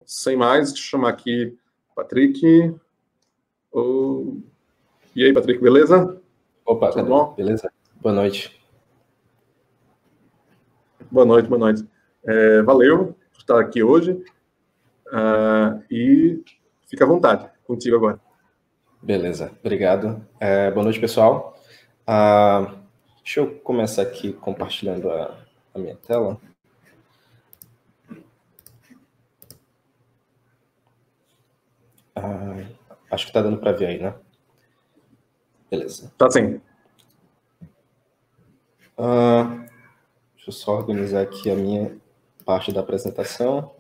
sem mais, deixa eu chamar aqui Patrick. E aí, Patrick, beleza? Opa, tudo bom? Beleza? Boa noite. Boa noite, boa noite. Valeu por estar aqui hoje. E fica à vontade, contigo agora. Beleza, obrigado. Boa noite, pessoal. Deixa eu começar aqui compartilhando a minha tela. Acho que está dando para ver aí, né? Beleza. Tá sim. Deixa eu só organizar aqui a minha parte da apresentação.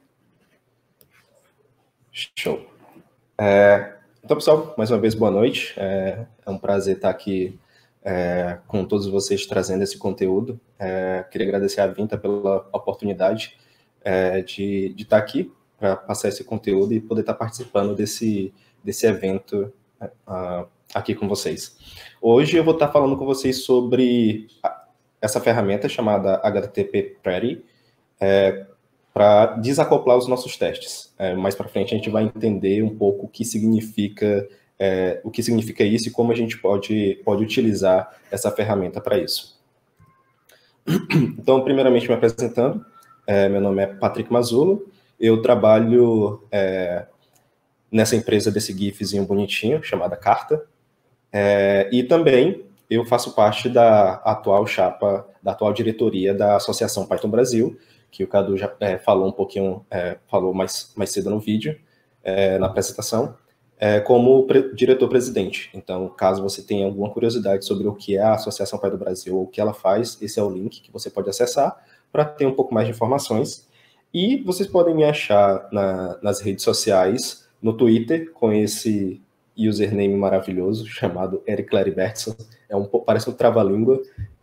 Show. Então, pessoal, mais uma vez, boa noite. É um prazer estar aqui com todos vocês trazendo esse conteúdo. Queria agradecer a Vinta pela oportunidade de estar aqui para passar esse conteúdo e poder estar participando desse evento aqui com vocês. Hoje eu vou estar falando com vocês sobre essa ferramenta chamada HTTP Pretty, para desacoplar os nossos testes. Mais para frente a gente vai entender um pouco o que significa isso e como a gente pode utilizar essa ferramenta para isso. Então, primeiramente me apresentando, meu nome é Patrick Mazzulo, eu trabalho nessa empresa desse gifzinho bonitinho, chamada Carta, e também eu faço parte da atual diretoria da Associação Python Brasil, que o Cadu já falou um pouquinho, falou mais cedo no vídeo, na apresentação, como diretor-presidente. Então, caso você tenha alguma curiosidade sobre o que é a Associação Python Brasil ou o que ela faz, esse é o link que você pode acessar para ter um pouco mais de informações. E vocês podem me achar nas redes sociais, no Twitter, com esse username maravilhoso chamado Eric Claribertson. Parece um trava-língua,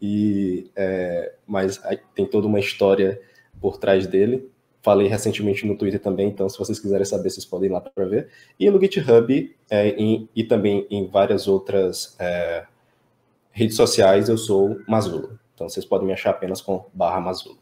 mas tem toda uma história por trás dele. Falei recentemente no Twitter também, então se vocês quiserem saber, vocês podem ir lá para ver. E no GitHub e também em várias outras redes sociais, eu sou Mazzulo. Então vocês podem me achar apenas com /Mazzulo.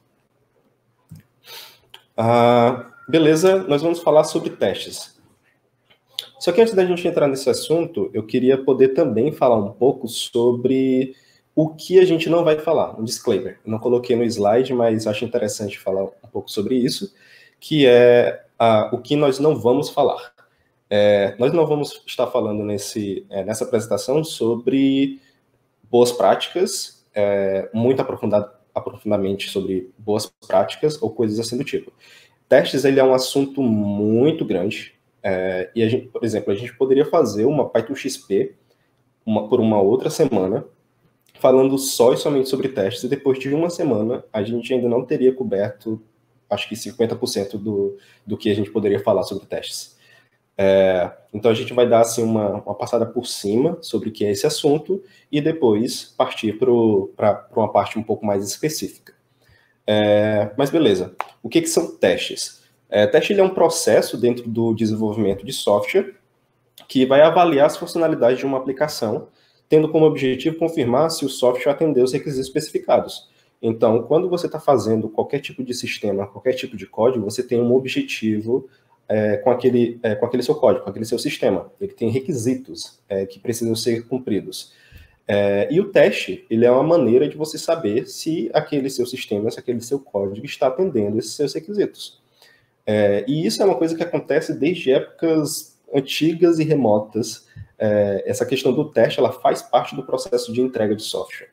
Beleza, nós vamos falar sobre testes. Só que antes da gente entrar nesse assunto, eu queria poder também falar um pouco sobre o que a gente não vai falar, um disclaimer. Eu não coloquei no slide, mas acho interessante falar um pouco sobre isso, que é o que nós não vamos falar. Nós não vamos estar falando nessa apresentação sobre boas práticas, muito aprofundadamente sobre boas práticas ou coisas assim do tipo. Testes, ele é um assunto muito grande, e a gente, por exemplo, a gente poderia fazer uma Python XP por uma outra semana, falando só e somente sobre testes, e depois de uma semana, a gente ainda não teria coberto, acho que 50% do que a gente poderia falar sobre testes. Então, a gente vai dar assim, uma passada por cima sobre o que é esse assunto, e depois partir para uma parte um pouco mais específica. Mas beleza, o que são testes? Teste ele é um processo dentro do desenvolvimento de software que vai avaliar as funcionalidades de uma aplicação, tendo como objetivo confirmar se o software atendeu os requisitos especificados. Então, quando você está fazendo qualquer tipo de sistema, qualquer tipo de código, você tem um objetivo com aquele seu código, com aquele seu sistema. Ele tem requisitos que precisam ser cumpridos. E o teste, ele é uma maneira de você saber se aquele seu sistema, se aquele seu código está atendendo esses seus requisitos. E isso é uma coisa que acontece desde épocas antigas e remotas. Essa questão do teste, ela faz parte do processo de entrega de software.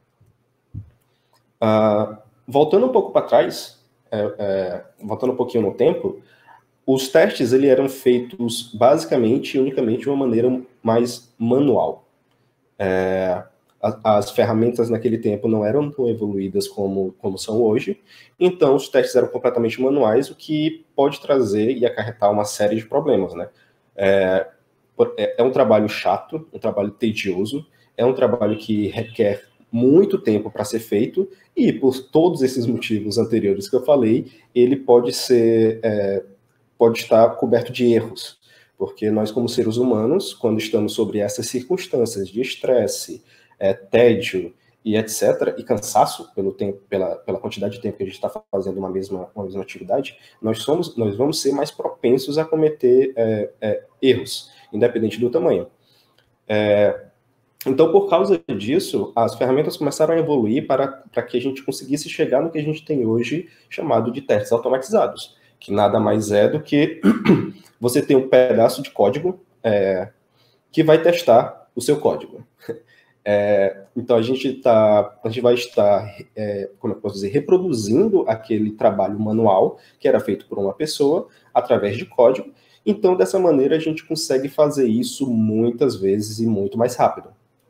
Voltando um pouco para trás, voltando um pouquinho no tempo, os testes eles eram feitos basicamente e unicamente de uma maneira mais manual. As ferramentas naquele tempo não eram tão evoluídas como são hoje, então os testes eram completamente manuais, o que pode trazer e acarretar uma série de problemas, né? É um trabalho chato, um trabalho tedioso, é um trabalho que requer muito tempo para ser feito, e por todos esses motivos anteriores que eu falei, ele pode estar coberto de erros, porque nós, como seres humanos, quando estamos sobre essas circunstâncias de estresse, tédio e etc., e cansaço pelo tempo, pela quantidade de tempo que a gente está fazendo uma mesma atividade, nós vamos ser mais propensos a cometer erros, independente do tamanho. Então, por causa disso, as ferramentas começaram a evoluir para que a gente conseguisse chegar no que a gente tem hoje, chamado de testes automatizados, que nada mais é do que você ter um pedaço de código que vai testar o seu código. Então, a gente vai estar, como eu posso dizer, reproduzindo aquele trabalho manual que era feito por uma pessoa através de código. Então, dessa maneira, a gente consegue fazer isso muitas vezes e muito mais rápido.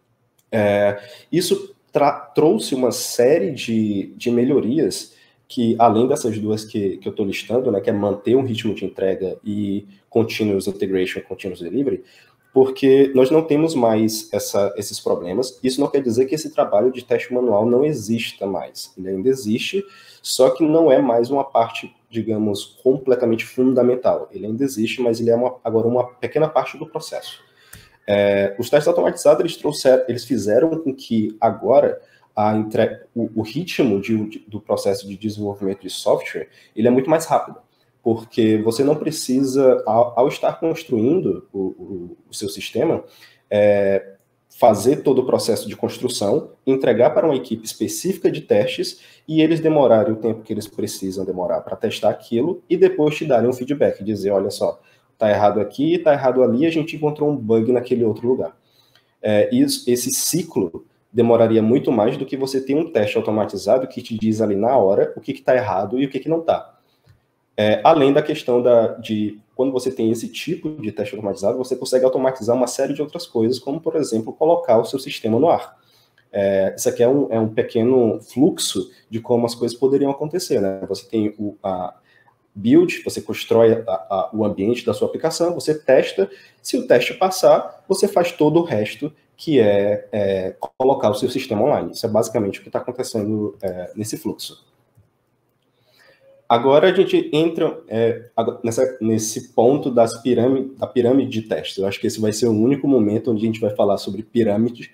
Isso trouxe uma série de melhorias que, além dessas duas que eu estou listando, né, que é manter um ritmo de entrega e continuous integration, continuous delivery, porque nós não temos mais esses problemas. Isso não quer dizer que esse trabalho de teste manual não exista mais. Ele ainda existe, só que não é mais uma parte, digamos, completamente fundamental. Ele ainda existe, mas ele é agora uma pequena parte do processo. Os testes automatizados, eles fizeram com que agora o ritmo do processo de desenvolvimento de software ele é muito mais rápido, porque você não precisa, ao estar construindo o seu sistema, fazer todo o processo de construção, entregar para uma equipe específica de testes e eles demorarem o tempo que eles precisam demorar para testar aquilo e depois te darem um feedback, dizer, olha só, está errado aqui, está errado ali, a gente encontrou um bug naquele outro lugar. Esse ciclo demoraria muito mais do que você ter um teste automatizado que te diz ali na hora o que está errado e o que não está. Além da questão de quando você tem esse tipo de teste automatizado, você consegue automatizar uma série de outras coisas, como, por exemplo, colocar o seu sistema no ar. Isso aqui é um pequeno fluxo de como as coisas poderiam acontecer, né? Você tem a build, você constrói o ambiente da sua aplicação, você testa, se o teste passar, você faz todo o resto, que é colocar o seu sistema online. Isso é basicamente o que está acontecendo nesse fluxo. Agora a gente entra nesse ponto da pirâmide de testes. Eu acho que esse vai ser o único momento onde a gente vai falar sobre pirâmide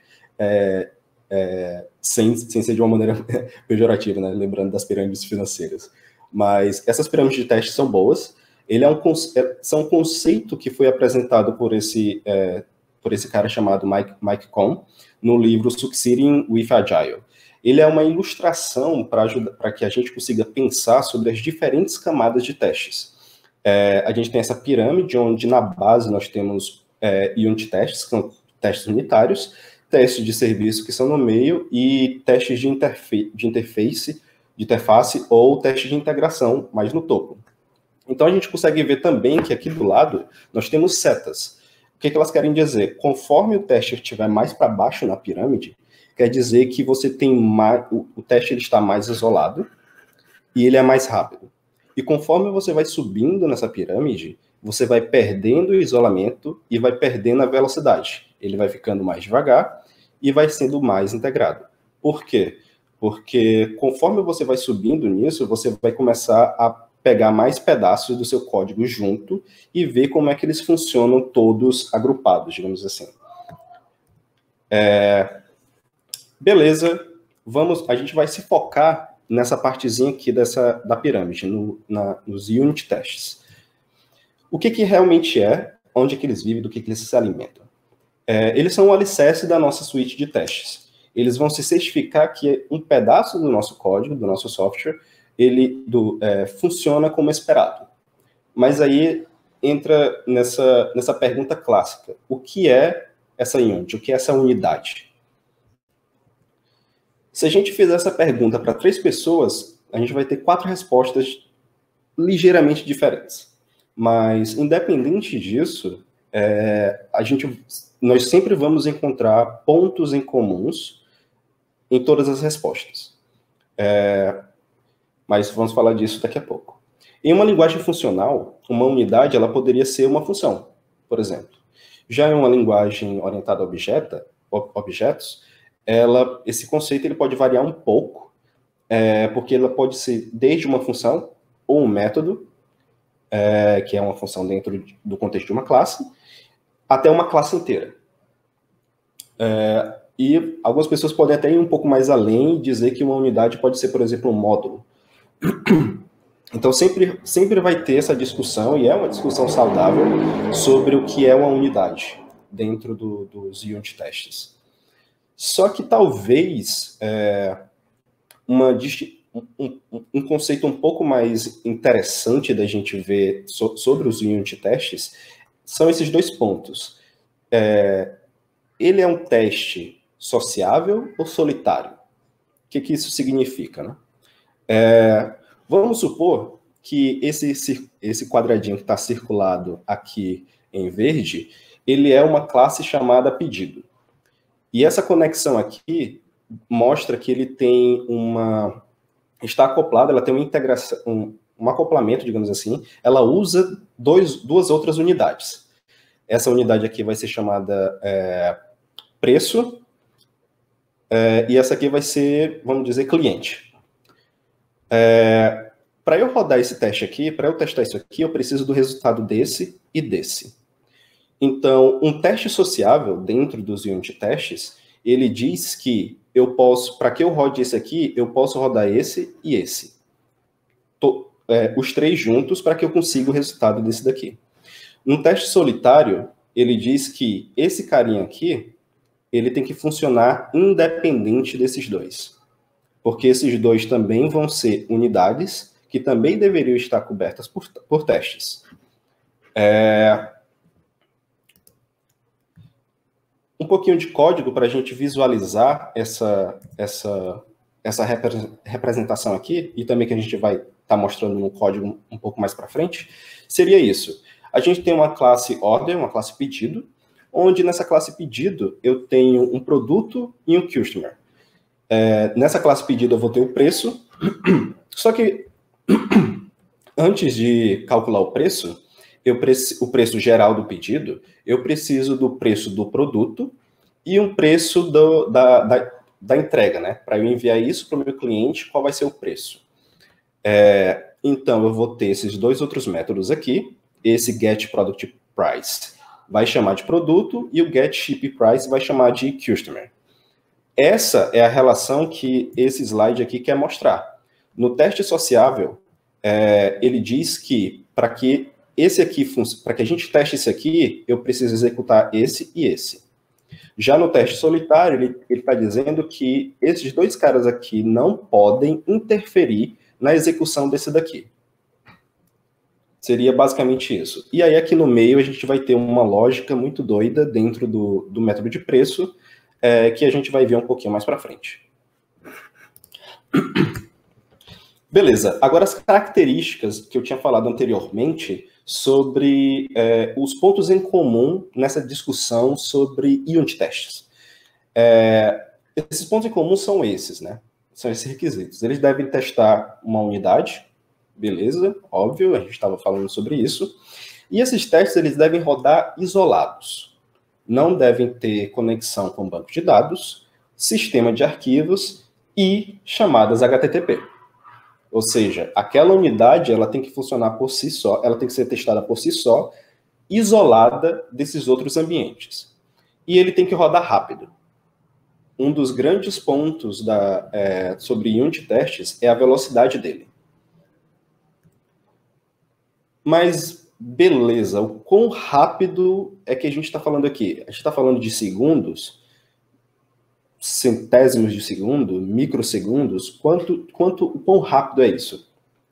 sem ser de uma maneira pejorativa, né? Lembrando das pirâmides financeiras. Mas essas pirâmides de testes são boas. Ele são um conceito que foi apresentado por esse cara chamado Mike Cohn no livro Succeeding with Agile. Ele é uma ilustração para que a gente consiga pensar sobre as diferentes camadas de testes. A gente tem essa pirâmide, onde na base nós temos unit tests, que são testes unitários, testes de serviço que são no meio, e testes de interface ou testes de integração mais no topo. Então a gente consegue ver também que aqui do lado nós temos setas. O que elas querem dizer? Conforme o teste estiver mais para baixo na pirâmide, quer dizer que você tem o teste ele está mais isolado e ele é mais rápido. E conforme você vai subindo nessa pirâmide, você vai perdendo o isolamento e vai perdendo a velocidade. Ele vai ficando mais devagar e vai sendo mais integrado. Por quê? Porque conforme você vai subindo nisso, você vai começar a pegar mais pedaços do seu código junto e ver como é que eles funcionam todos agrupados, digamos assim. Beleza, a gente vai se focar nessa partezinha aqui da pirâmide, nos unit tests. O que realmente onde é que eles vivem, do que eles se alimentam? Eles são o alicerce da nossa suite de testes. Eles vão se certificar que um pedaço do nosso código, do nosso software, ele funciona como esperado. Mas aí entra nessa pergunta clássica. O que é essa unit? O que é essa unidade? Se a gente fizer essa pergunta para 3 pessoas, a gente vai ter 4 respostas ligeiramente diferentes. Mas, independente disso, nós sempre vamos encontrar pontos em comuns em todas as respostas. Mas vamos falar disso daqui a pouco. Em uma linguagem funcional, uma unidade ela poderia ser uma função, por exemplo. Já em uma linguagem orientada a objetos, esse conceito ele pode variar um pouco, porque ela pode ser desde uma função ou um método, que é uma função dentro do contexto de uma classe, até uma classe inteira. E algumas pessoas podem até ir um pouco mais além e dizer que uma unidade pode ser, por exemplo, um módulo. Então, sempre vai ter essa discussão, e é uma discussão saudável, sobre o que é uma unidade dentro dos unit tests. Só que talvez um conceito um pouco mais interessante da gente ver sobre os unit tests são esses dois pontos. Ele é um teste sociável ou solitário? O que isso significa, né? Vamos supor que esse quadradinho que está circulado aqui em verde, ele é uma classe chamada pedido. E essa conexão aqui mostra que ele tem está acoplada, ela tem uma integração, um acoplamento, digamos assim, ela usa duas outras unidades. Essa unidade aqui vai ser chamada preço, e essa aqui vai ser, vamos dizer, cliente. Para eu rodar esse teste aqui, para eu testar isso aqui, eu preciso do resultado desse e desse. Então, um teste sociável dentro dos unit tests, ele diz que eu posso, para que eu rode esse aqui, eu posso rodar esse e esse. Os três juntos para que eu consiga o resultado desse daqui. Um teste solitário, ele diz que esse carinha aqui, ele tem que funcionar independente desses dois. Porque esses dois também vão ser unidades que também deveriam estar cobertas por testes. Um pouquinho de código para a gente visualizar essa representação aqui, e também que a gente vai estar mostrando no código um pouco mais para frente, seria isso. A gente tem uma classe order, uma classe pedido, onde nessa classe pedido eu tenho um produto e um customer. Nessa classe pedido eu vou ter o preço, só que antes de calcular o preço, o preço geral do pedido, eu preciso do preço do produto e um preço da entrega, né? Para eu enviar isso para o meu cliente, qual vai ser o preço? Então, eu vou ter esses dois outros métodos aqui. Esse getProductPrice vai chamar de produto e o getShipPrice vai chamar de customer. Essa é a relação que esse slide aqui quer mostrar. No teste sociável, ele diz que para que a gente teste esse aqui, eu preciso executar esse e esse. Já no teste solitário, ele está dizendo que esses dois caras aqui não podem interferir na execução desse daqui. Seria basicamente isso. E aí aqui no meio a gente vai ter uma lógica muito doida dentro do método de preço, que a gente vai ver um pouquinho mais para frente. Beleza, agora as características que eu tinha falado anteriormente sobre os pontos em comum nessa discussão sobre unit tests. Esses pontos em comum são esses, né? São esses requisitos. Eles devem testar uma unidade, beleza, óbvio, a gente estava falando sobre isso. E esses testes, eles devem rodar isolados. Não devem ter conexão com banco de dados, sistema de arquivos e chamadas HTTP. Ou seja, aquela unidade ela tem que funcionar por si só, ela tem que ser testada por si só, isolada desses outros ambientes. E ele tem que rodar rápido. Um dos grandes pontos sobre unit tests é a velocidade dele. Mas, beleza, o quão rápido é que a gente está falando aqui? A gente está falando de segundos, centésimos de segundo, microsegundos, quão rápido é isso?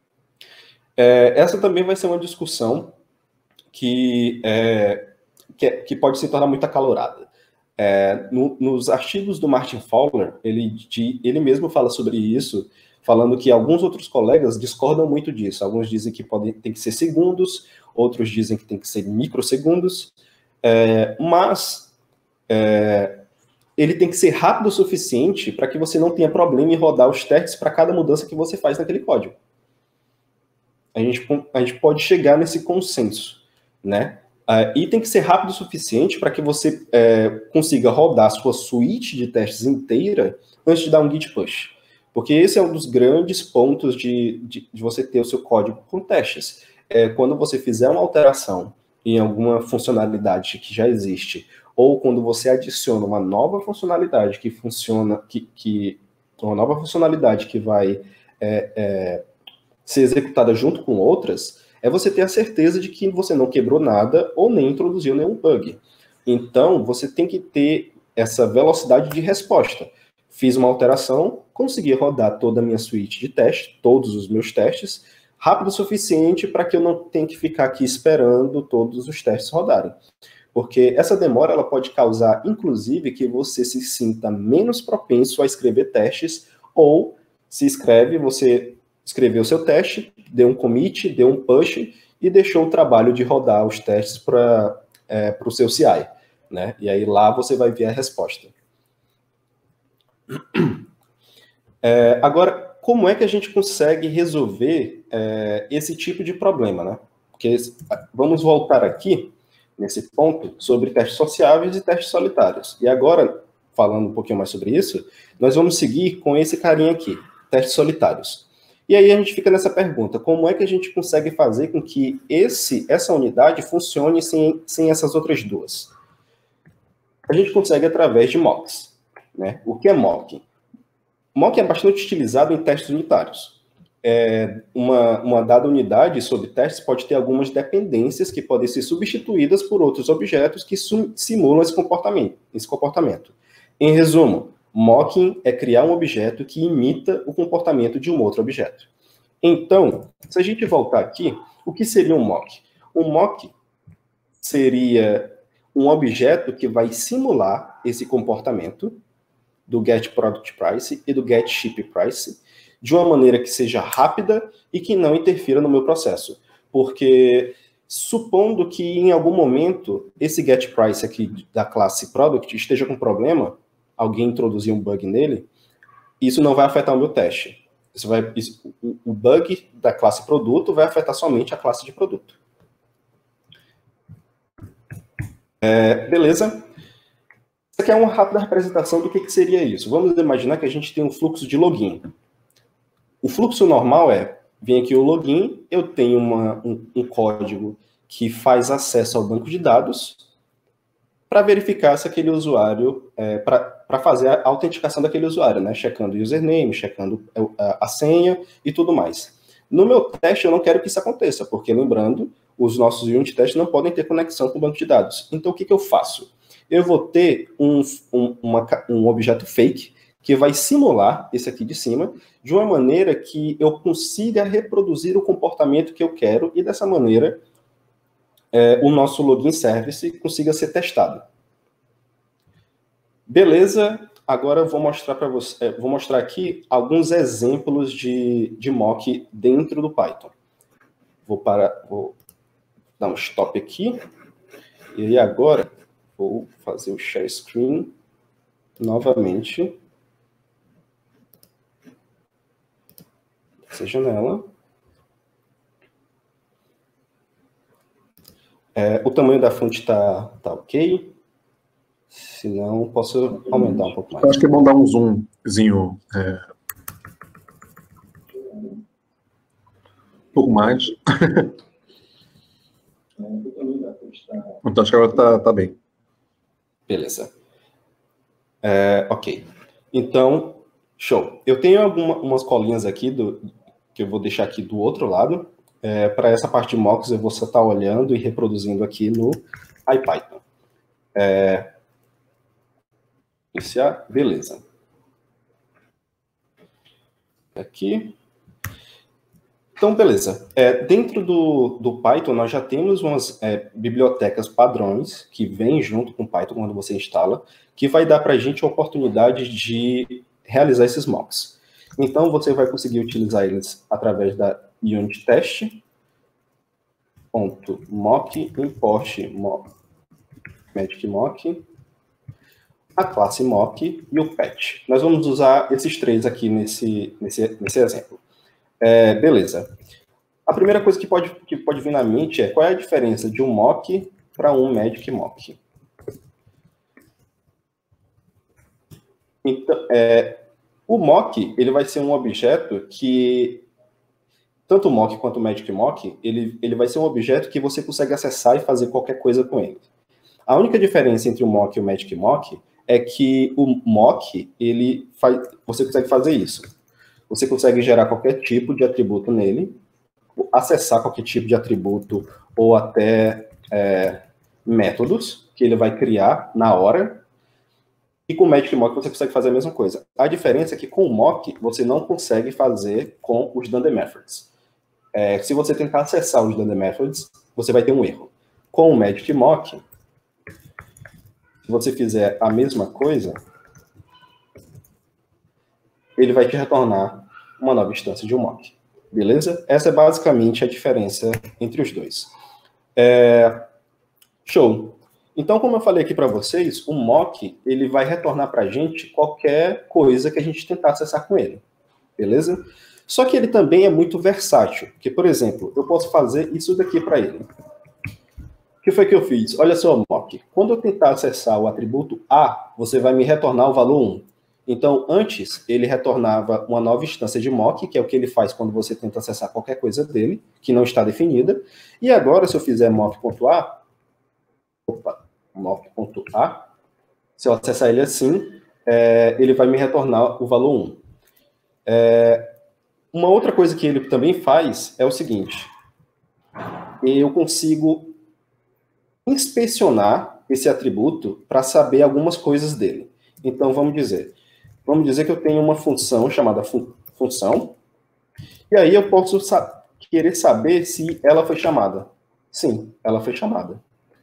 Essa também vai ser uma discussão que pode se tornar muito acalorada. Nos artigos do Martin Fowler, ele mesmo fala sobre isso, falando que alguns outros colegas discordam muito disso. Alguns dizem que tem que ser segundos, outros dizem que tem que ser microsegundos, mas ele tem que ser rápido o suficiente para que você não tenha problema em rodar os testes para cada mudança que você faz naquele código. A gente pode chegar nesse consenso, né? E tem que ser rápido o suficiente para que você consiga rodar a sua suite de testes inteira antes de dar um git push. Porque esse é um dos grandes pontos de você ter o seu código com testes. Quando você fizer uma alteração em alguma funcionalidade que já existe, ou quando você adiciona uma nova funcionalidade que funciona, uma nova funcionalidade que vai ser executada junto com outras, é você ter a certeza de que você não quebrou nada ou nem introduziu nenhum bug. Então, você tem que ter essa velocidade de resposta. Fiz uma alteração, consegui rodar toda a minha suite de teste, todos os meus testes, rápido o suficiente para que eu não tenha que ficar aqui esperando todos os testes rodarem. Porque essa demora ela pode causar, inclusive, que você se sinta menos propenso a escrever testes, ou se escreve, você escreveu o seu teste, deu um commit, deu um push e deixou o trabalho de rodar os testes para o seu CI, né? E aí lá você vai ver a resposta. Agora, como é que a gente consegue resolver esse tipo de problema, né? Porque vamos voltar aqui nesse ponto sobre testes sociáveis e testes solitários. E agora, falando um pouquinho mais sobre isso, nós vamos seguir com esse carinha aqui, testes solitários. E aí a gente fica nessa pergunta, como é que a gente consegue fazer com que essa unidade funcione sem essas outras duas? A gente consegue através de mocks, né? O que é mock? Mock é bastante utilizado em testes unitários. Uma dada unidade sobre testes pode ter algumas dependências que podem ser substituídas por outros objetos que simulam esse comportamento. Em resumo, mocking é criar um objeto que imita o comportamento de um outro objeto. Então, se a gente voltar aqui, o que seria um mock? Um mock seria um objeto que vai simular esse comportamento do getProductPrice e do getShipPrice de uma maneira que seja rápida e que não interfira no meu processo. Porque, supondo que em algum momento esse getPrice aqui da classe Product esteja com problema, alguém introduzir um bug nele, isso não vai afetar o meu teste. O bug da classe produto vai afetar somente a classe de produto. Beleza? Isso aqui é uma rápida representação do que seria isso. Vamos imaginar que a gente tem um fluxo de login. O fluxo normal vem aqui o login, eu tenho um código que faz acesso ao banco de dados para verificar se aquele usuário, para fazer a autenticação daquele usuário, né? Checando o username, checando a senha e tudo mais. No meu teste, eu não quero que isso aconteça, porque, lembrando, os nossos unit tests não podem ter conexão com o banco de dados. Então, o que eu faço? Eu vou ter um objeto fake que vai simular esse aqui de cima, de uma maneira que eu consiga reproduzir o comportamento que eu quero, e dessa maneira o nosso login service consiga ser testado. Beleza? Agora eu vou mostrar para você, vou mostrar aqui alguns exemplos de mock dentro do Python. Vou dar um stop aqui. E agora vou fazer o share screen novamente. Essa janela. O tamanho da fonte tá ok. Se não, posso aumentar um pouco mais. Eu acho que é bom dar um zoomzinho um pouco mais. Então, acho que agora tá bem. Beleza. Ok. Então, show. Eu tenho umas colinhas aqui que eu vou deixar aqui do outro lado. Para essa parte de mocks, eu vou só estar olhando e reproduzindo aqui no IPython. Iniciar. Beleza. Aqui. Então, beleza. Dentro do Python, nós já temos umas bibliotecas padrões que vêm junto com o Python quando você instala, que vai dar para a gente a oportunidade de realizar esses mocks. Então, você vai conseguir utilizar eles através da unit test, .mock, import magic mock, a classe mock e o patch. Nós vamos usar esses três aqui nesse exemplo. Beleza. A primeira coisa que pode vir na mente qual é a diferença de um mock para um magic mock. Então, o mock ele vai ser um objeto que tanto o mock quanto o magic mock, ele vai ser um objeto que você consegue acessar e fazer qualquer coisa com ele. A única diferença entre o mock e o magic mock é que o mock, você consegue fazer isso. Você consegue gerar qualquer tipo de atributo nele, acessar qualquer tipo de atributo ou até métodos que ele vai criar na hora. E com o Magic Mock você consegue fazer a mesma coisa. A diferença é que com o Mock você não consegue fazer com os Dunder Methods. Se você tentar acessar os Dunder Methods, você vai ter um erro. Com o Magic Mock, se você fizer a mesma coisa, ele vai te retornar uma nova instância de um mock. Beleza? Essa é basicamente a diferença entre os dois. Show. Então, como eu falei aqui para vocês, o mock ele vai retornar para a gente qualquer coisa que a gente tentar acessar com ele. Beleza? Só que ele também é muito versátil. Porque, por exemplo, eu posso fazer isso daqui para ele. O que foi que eu fiz? Olha só, mock. Quando eu tentar acessar o atributo A, você vai me retornar o valor 1. Então, antes, ele retornava uma nova instância de mock, que é o que ele faz quando você tenta acessar qualquer coisa dele, que não está definida. E agora, se eu fizer mock.a, mock.a, se eu acessar ele assim, ele vai me retornar o valor 1. Uma outra coisa que ele também faz é o seguinte. Eu consigo inspecionar esse atributo para saber algumas coisas dele. Então, vamos dizer que eu tenho uma função chamada função, e aí eu posso querer saber se ela foi chamada. Sim, ela foi chamada.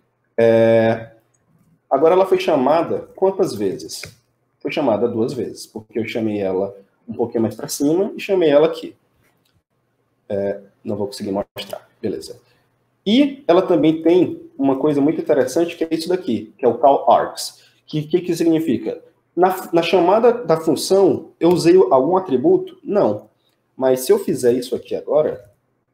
Agora, ela foi chamada quantas vezes? Foi chamada 2 vezes, porque eu chamei ela um pouquinho mais para cima e chamei ela aqui. Não vou conseguir mostrar. Beleza. E ela também tem uma coisa muito interessante, que é isso daqui, que é o call args. Que significa? Na chamada da função, eu usei algum atributo? Não. Mas se eu fizer isso aqui agora,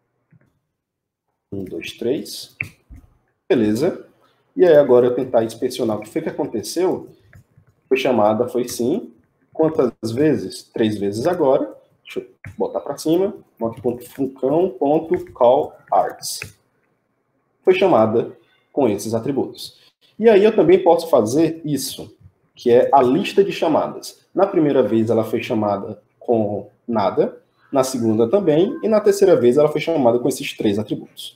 1, 2, 3, beleza. E aí agora eu tentar inspecionar o que foi que aconteceu. Foi chamada, foi sim. Quantas vezes? 3 vezes agora. Deixa eu botar para cima. Mock.funcão.callargs. Foi chamada com esses atributos. E aí eu também posso fazer isso, que é a lista de chamadas. Na primeira vez ela foi chamada com nada, na segunda também, e na terceira vez ela foi chamada com esses 3 atributos.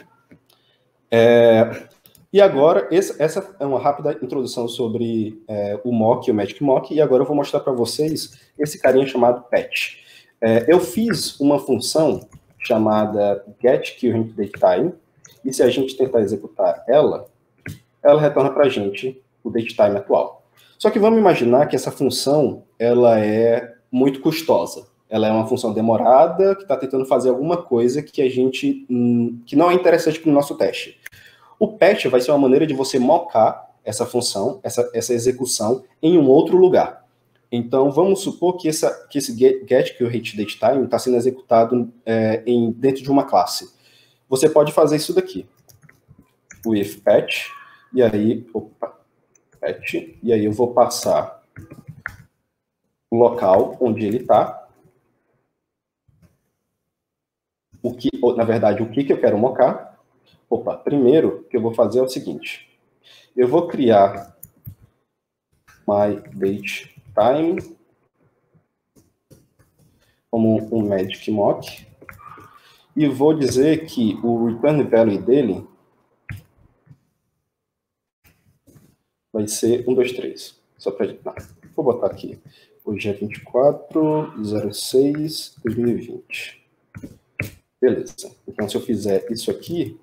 E agora, essa é uma rápida introdução sobre o mock, o Magic Mock, e agora eu vou mostrar para vocês esse carinha chamado patch. Eu fiz uma função chamada getCurrentDateTime, e se a gente tentar executar ela retorna para a gente o datetime atual. Só que vamos imaginar que essa função ela é muito custosa. Ela é uma função demorada que está tentando fazer alguma coisa que que não é interessante para o nosso teste. O patch vai ser uma maneira de você mocar essa função, essa execução, em um outro lugar. Então, vamos supor que esse getCurrentDateTime está sendo executado dentro de uma classe. Você pode fazer isso daqui. With patch, e aí, patch, e aí eu vou passar o local onde ele está. Na verdade, o que eu quero mocar. Primeiro, o que eu vou fazer é o seguinte. Eu vou criar myDateTime como um Magic Mock. E vou dizer que o return value dele vai ser 1, 2, 3. Só para gente. Vou botar aqui. Hoje é 24/06/2020. Beleza. Então, se eu fizer isso aqui.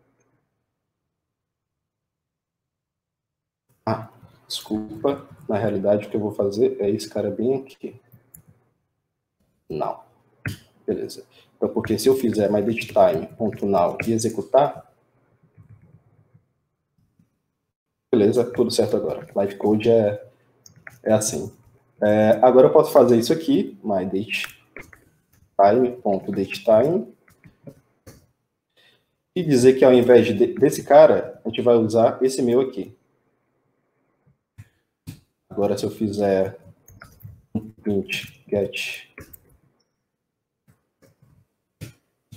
Desculpa. Na realidade, o que eu vou fazer é esse cara bem aqui. Não. Beleza. Então, porque se eu fizer myDateTime.now e executar. Beleza, tudo certo agora. Live code é assim. Agora eu posso fazer isso aqui, myDateTime.datetime, e dizer que ao invés desse cara, a gente vai usar esse meu aqui. Agora, se eu fizer um print get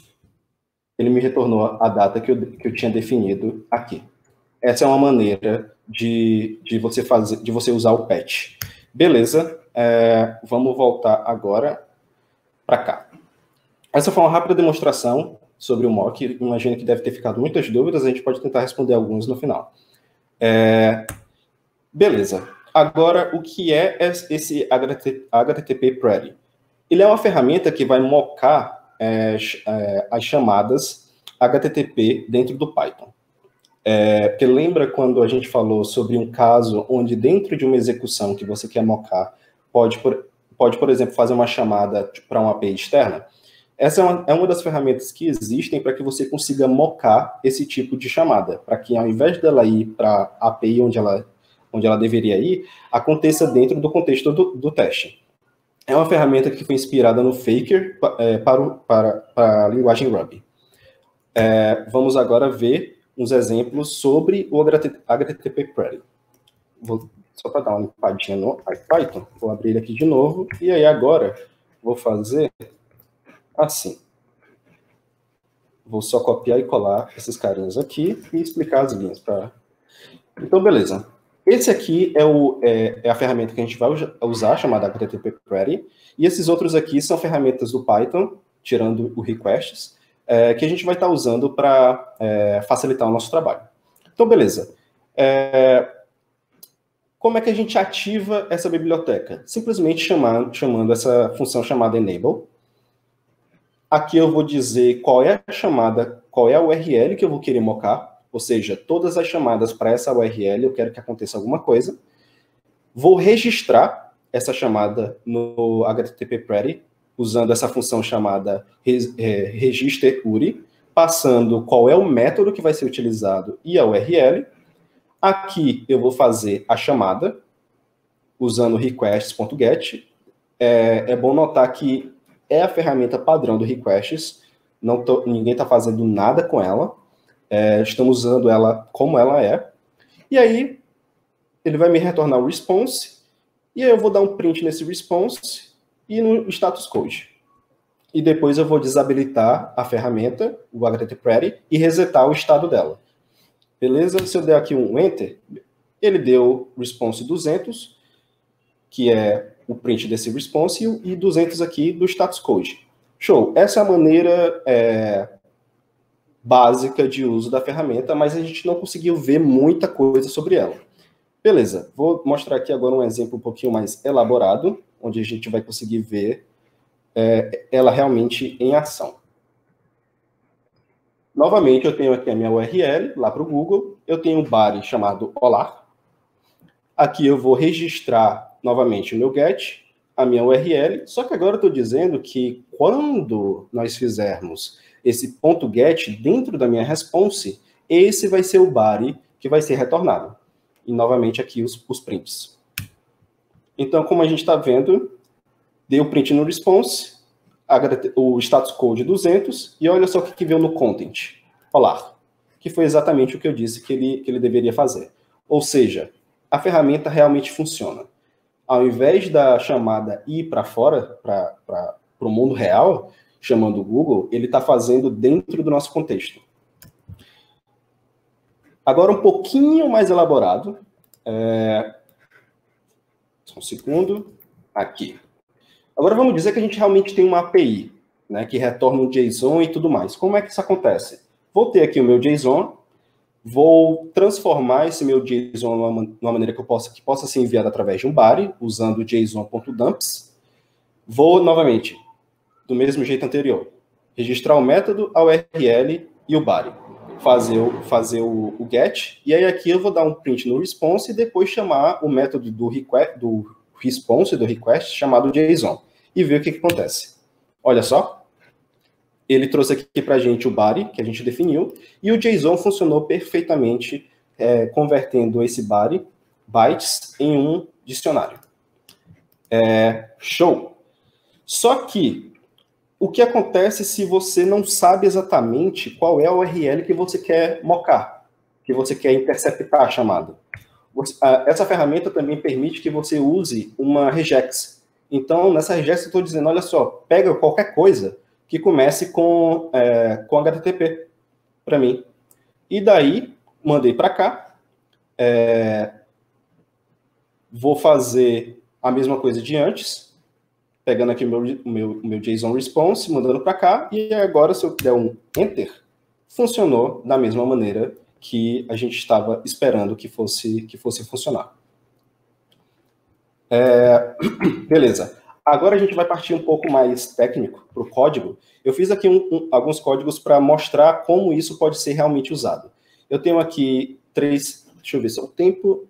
ele me retornou a data que eu tinha definido aqui. Essa é uma maneira de você usar o patch. Beleza, vamos voltar agora para cá. Essa foi uma rápida demonstração sobre o mock. Imagino que deve ter ficado muitas dúvidas, a gente pode tentar responder algumas no final. Beleza. Agora, o que é esse HTTP Pretty? Ele é uma ferramenta que vai mocar as chamadas HTTP dentro do Python. Porque lembra quando a gente falou sobre um caso onde dentro de uma execução que você quer mocar, pode, por exemplo, fazer uma chamada para uma API externa? Essa é uma das ferramentas que existem para que você consiga mocar esse tipo de chamada, para que ao invés dela ir para a API onde ela deveria ir, aconteça dentro do contexto do teste. É uma ferramenta que foi inspirada no Faker para a linguagem Ruby. Vamos agora ver uns exemplos sobre o HTTP Pretty. Só para dar uma limpadinha no Python, vou abrir ele aqui de novo, e aí agora vou fazer assim. Vou só copiar e colar esses carinhos aqui e explicar as linhas. Então, beleza. Esse aqui é a ferramenta que a gente vai usar, chamada HTTP Pretty, e esses outros aqui são ferramentas do Python, tirando o requests, que a gente vai estar usando para facilitar o nosso trabalho. Então, beleza. Como é que a gente ativa essa biblioteca? Simplesmente chamando essa função chamada enable. Aqui eu vou dizer qual é a chamada, qual é a URL que eu vou querer mocar, ou seja, todas as chamadas para essa URL eu quero que aconteça alguma coisa. Vou registrar essa chamada no HTTP Pretty, usando essa função chamada register URI, passando qual é o método que vai ser utilizado e a URL. Aqui eu vou fazer a chamada, usando requests.get. É bom notar que é a ferramenta padrão do requests, ninguém está fazendo nada com ela, estamos usando ela como ela é. E aí, ele vai me retornar o response, e aí eu vou dar um print nesse response e no status code. E depois eu vou desabilitar a ferramenta, o HTTP Pretty, e resetar o estado dela. Beleza? Se eu der aqui um Enter, ele deu response 200, que é o print desse response, e 200 aqui do status code. Show! Essa é a maneira básica de uso da ferramenta, mas a gente não conseguiu ver muita coisa sobre ela. Beleza, vou mostrar aqui agora um exemplo um pouquinho mais elaborado, onde a gente vai conseguir ver ela realmente em ação. Novamente, eu tenho aqui a minha URL, lá para o Google, eu tenho um body chamado Olá. Aqui eu vou registrar novamente o meu get, a minha URL, só que agora eu estou dizendo que quando nós fizermos esse ponto get dentro da minha response, esse vai ser o body que vai ser retornado. E novamente aqui os prints. Então, como a gente está vendo, deu print no response, o status code 200, e olha só o que veio no content. Olá, que foi exatamente o que eu disse que ele deveria fazer. Ou seja, a ferramenta realmente funciona. Ao invés da chamada ir para fora, para o mundo real, chamando o Google, ele está fazendo dentro do nosso contexto. Agora, um pouquinho mais elaborado. Só um segundo. Aqui. Agora, vamos dizer que a gente realmente tem uma API, né, que retorna um JSON e tudo mais. Como é que isso acontece? Vou ter aqui o meu JSON, vou transformar esse meu JSON numa maneira que possa ser enviado através de um body, usando o json.dumps. Vou, novamente, do mesmo jeito anterior, registrar o método, a URL e o body. Fazer o get, e aí aqui eu vou dar um print no response e depois chamar o método do response, do request, chamado JSON, e ver o que acontece. Olha só, ele trouxe aqui para a gente o body, que a gente definiu, e o JSON funcionou perfeitamente, convertendo esse body, bytes, em um dicionário. Show! Só que, o que acontece se você não sabe exatamente qual é a URL que você quer mocar, que você quer interceptar a chamada? Essa ferramenta também permite que você use uma regex. Então, nessa regex eu estou dizendo, olha só, pega qualquer coisa, que comece com HTTP para mim. E daí, mandei para cá. Vou fazer a mesma coisa de antes, pegando aqui o meu JSON response, mandando para cá, e agora, se eu der um Enter, funcionou da mesma maneira que a gente estava esperando que fosse funcionar. Beleza. Agora a gente vai partir um pouco mais técnico para o código. Eu fiz aqui alguns códigos para mostrar como isso pode ser realmente usado. Eu tenho aqui 3... Deixa eu ver se é o tempo...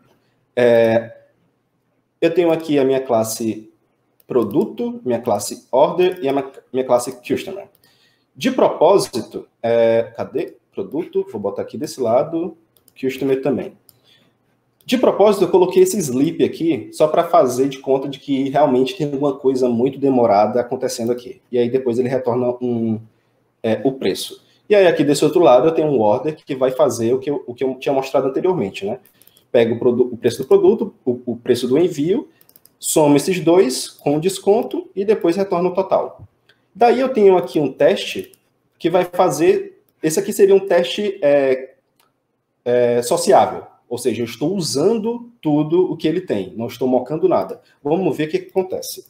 eu tenho aqui a minha classe produto, minha classe order e a minha classe customer. De propósito, cadê? Produto, vou botar aqui desse lado, customer também. De propósito, eu coloquei esse sleep aqui só para fazer de conta de que realmente tem alguma coisa muito demorada acontecendo aqui. E aí depois ele retorna o preço. E aí aqui desse outro lado eu tenho um order que vai fazer o que eu tinha mostrado anteriormente, né? Pega o preço do produto, o preço do envio, soma esses dois com desconto e depois retorna o total. Daí eu tenho aqui um teste que vai fazer... Esse aqui seria um teste sociável. Ou seja, eu estou usando tudo o que ele tem, não estou mocando nada. Vamos ver o que acontece.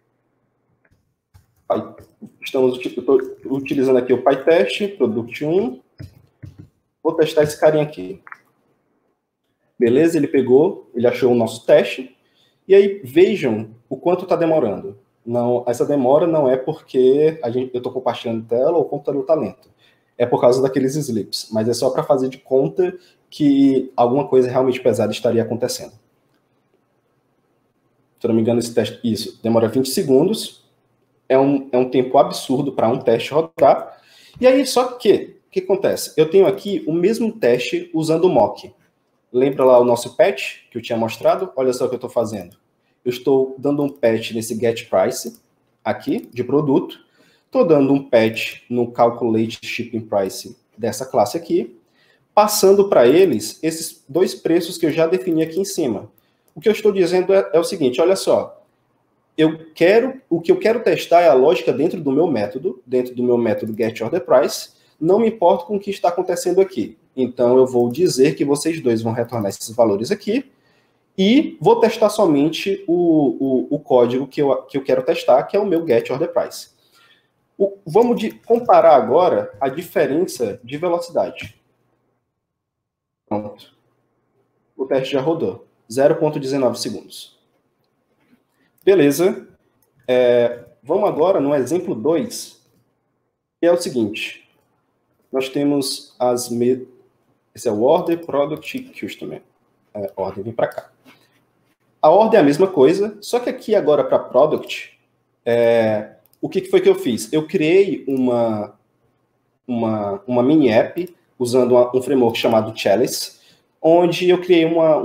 Estou utilizando aqui o PyTest, Product 1. Vou testar esse carinha aqui. Beleza, ele pegou, ele achou o nosso teste. E aí, vejam o quanto está demorando. Não, essa demora não é porque eu estou compartilhando tela ou o computador está lento. É por causa daqueles slips, mas é só para fazer de conta que alguma coisa realmente pesada estaria acontecendo. Se eu não me engano, esse teste, isso, demora 20 segundos, é um tempo absurdo para um teste rodar, e aí só que, o que acontece? Eu tenho aqui o mesmo teste usando o mock. Lembra lá o nosso patch que eu tinha mostrado? Olha só o que eu estou fazendo. Eu estou dando um patch nesse getPrice, aqui, de produto, estou dando um patch no calculate shipping price dessa classe aqui, passando para eles esses dois preços que eu já defini aqui em cima. O que eu estou dizendo é o seguinte, olha só, o que eu quero testar é a lógica dentro do meu método getOrderPrice, não me importo com o que está acontecendo aqui. Então, eu vou dizer que vocês dois vão retornar esses valores aqui e vou testar somente o código que eu quero testar, que é o meu getOrderPrice. Vamos comparar agora a diferença de velocidade. Pronto. O teste já rodou. 0,19 segundos. Beleza. Vamos agora no exemplo 2, que é o seguinte. Nós temos esse é o order, product, customer. Order, vem para cá. A ordem é a mesma coisa, só que aqui agora para product, o que foi que eu fiz? Eu criei uma mini app usando um framework chamado Chalice, onde eu criei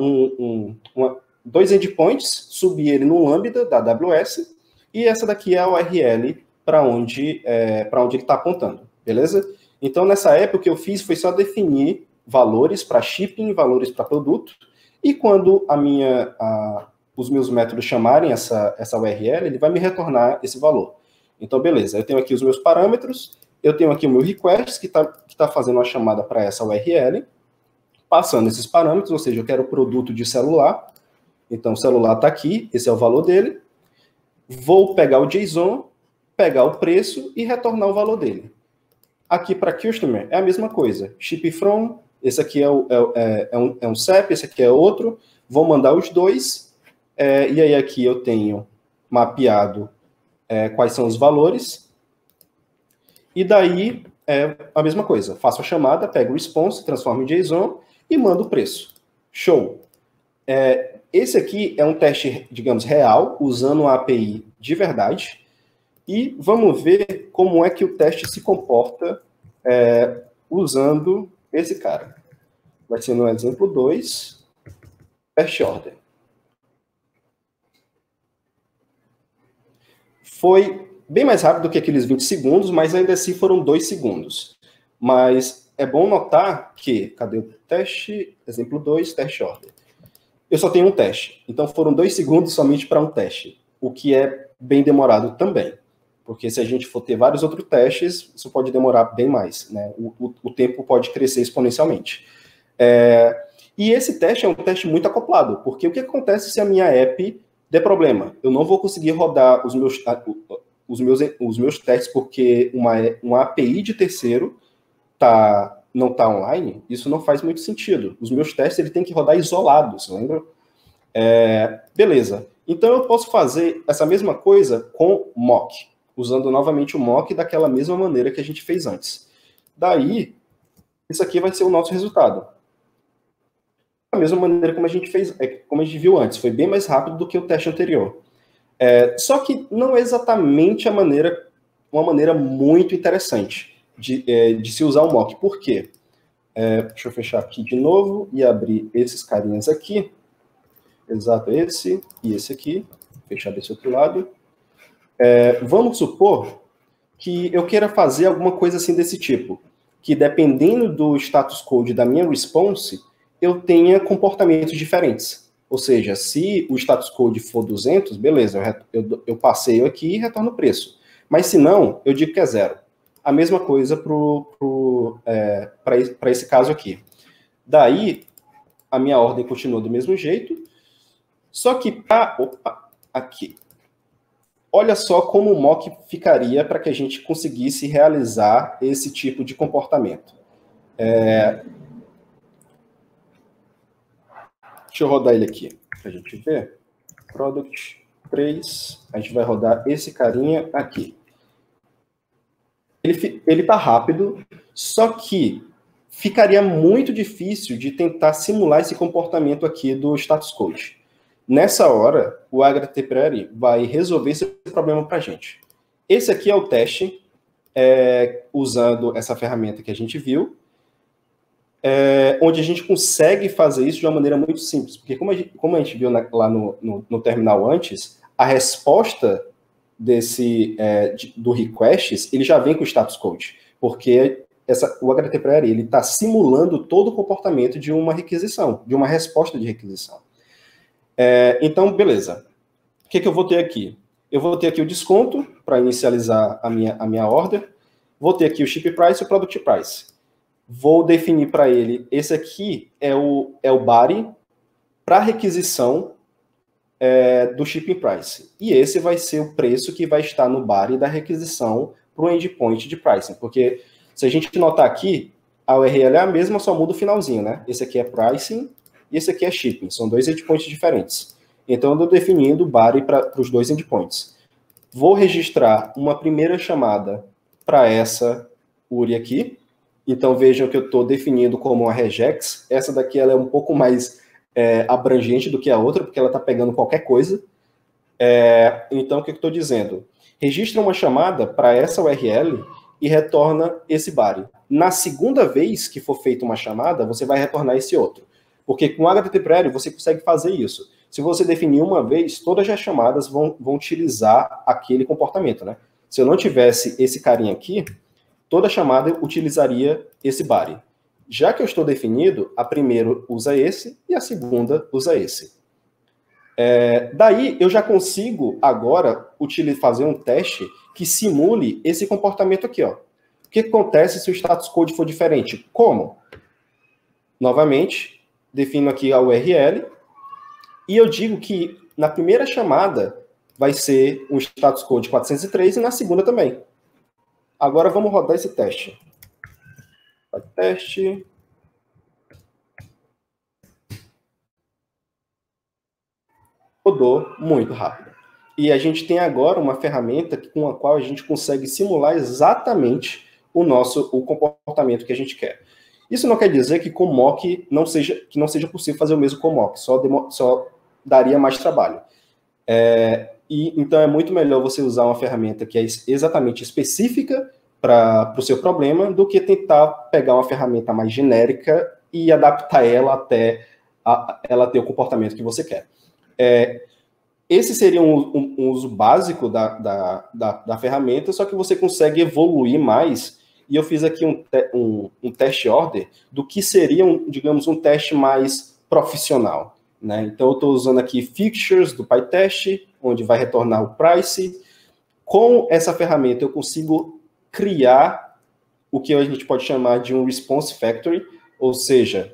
dois endpoints, subi ele no Lambda da AWS, e essa daqui é a URL para onde ele está apontando, beleza? Então, nessa app, o que eu fiz foi só definir valores para shipping, valores para produto, e quando os meus métodos chamarem essa URL, ele vai me retornar esse valor. Então, beleza, eu tenho aqui os meus parâmetros, eu tenho aqui o meu request, que tá fazendo uma chamada para essa URL, passando esses parâmetros, ou seja, eu quero produto de celular, então o celular está aqui, esse é o valor dele, vou pegar o JSON, pegar o preço e retornar o valor dele. Aqui para customer é a mesma coisa, ship from, esse aqui é um CEP, esse aqui é outro, vou mandar os dois, e aí aqui eu tenho mapeado quais são os valores, e daí a mesma coisa, faço a chamada, pego o response, transformo em JSON e mando o preço. Show! Esse aqui é um teste, digamos, real, usando a API de verdade, e vamos ver como é que o teste se comporta usando esse cara. Vai ser no exemplo 2, test order. Foi bem mais rápido do que aqueles 20 segundos, mas ainda assim foram 2 segundos. Mas é bom notar que, cadê o teste? Exemplo 2, test order. Eu só tenho um teste, então foram 2 segundos somente para um teste, o que é bem demorado também. porque se a gente for ter vários outros testes, isso pode demorar bem mais, né? O tempo pode crescer exponencialmente. E esse teste é um teste muito acoplado, porque o que acontece se a minha app der problema? Eu não vou conseguir rodar os meus testes porque uma API de terceiro não está online. Isso não faz muito sentido. Os meus testes ele tem que rodar isolados, lembra? Beleza. Então eu posso fazer essa mesma coisa com mock, usando novamente o mock daquela mesma maneira que a gente fez antes. Daí, isso aqui vai ser o nosso resultado. Da mesma maneira como a gente fez, como a gente viu antes, foi bem mais rápido do que o teste anterior. Só que não é exatamente uma maneira muito interessante de se usar o mock. Por quê? Deixa eu fechar aqui de novo e abrir esses carinhas aqui. Exato, esse e esse aqui. Fechar desse outro lado. Vamos supor que eu queira fazer alguma coisa assim desse tipo. Que dependendo do status code da minha response, eu tenha comportamentos diferentes. Ou seja, se o status code for 200, beleza, eu passeio aqui e retorno o preço. Mas se não, eu digo que é 0. A mesma coisa para esse caso aqui. Daí, a minha ordem continua do mesmo jeito, só que aqui. Olha só como o mock ficaria para que a gente conseguisse realizar esse tipo de comportamento. Deixa eu rodar ele aqui, para a gente ver. Product 3, a gente vai rodar esse carinha aqui. Ele está rápido, só que ficaria muito difícil de tentar simular esse comportamento aqui do status code. Nessa hora, o HTTP vai resolver esse problema para a gente. Esse aqui é o teste, usando essa ferramenta que a gente viu, onde a gente consegue fazer isso de uma maneira muito simples. Porque como a gente viu lá no terminal antes, a resposta do requests, ele já vem com o status code. Porque o HTTP ele está simulando todo o comportamento de uma requisição, de uma resposta de requisição. Então, beleza. O que eu vou ter aqui? Eu vou ter aqui o desconto para inicializar a minha order. Vou ter aqui o ship price e o product price. Vou definir para ele, esse aqui é o body para requisição do shipping price. E esse vai ser o preço que vai estar no body da requisição para o endpoint de pricing. Porque se a gente notar aqui, a URL é a mesma, só muda o finalzinho, né? Esse aqui é pricing e esse aqui é shipping. São dois endpoints diferentes. Então, eu estou definindo o body para os dois endpoints. Vou registrar uma primeira chamada para essa URI aqui. Então, vejam que eu estou definindo como uma regex. Essa daqui ela é um pouco mais abrangente do que a outra, porque ela está pegando qualquer coisa. Então, o que eu estou dizendo? Registra uma chamada para essa URL e retorna esse body. Na segunda vez que for feita uma chamada, você vai retornar esse outro. Porque com HTTP você consegue fazer isso. Se você definir uma vez, todas as chamadas vão utilizar aquele comportamento, né? Se eu não tivesse esse carinha aqui, toda chamada utilizaria esse body. Já que eu estou definido, a primeira usa esse e a segunda usa esse. Daí, eu já consigo agora fazer um teste que simule esse comportamento aqui. Ó. O que acontece se o status code for diferente? Como? Novamente, defino aqui a URL e eu digo que na primeira chamada vai ser um status code 403 e na segunda também. Agora vamos rodar esse teste. Teste. Rodou muito rápido. E a gente tem agora uma ferramenta com a qual a gente consegue simular exatamente o comportamento que a gente quer. Isso não quer dizer que com mock não seja possível fazer o mesmo com mock, só daria mais trabalho. Então é muito melhor você usar uma ferramenta que é exatamente específica para o seu problema do que tentar pegar uma ferramenta mais genérica e adaptar ela até ela ter o comportamento que você quer. Esse seria um uso básico da ferramenta, só que você consegue evoluir mais. E eu fiz aqui um test order do que seria, digamos, um teste mais profissional. Né? Então, eu estou usando aqui fixtures do PyTest, onde vai retornar o price. Com essa ferramenta, eu consigo criar o que a gente pode chamar de um response factory, ou seja,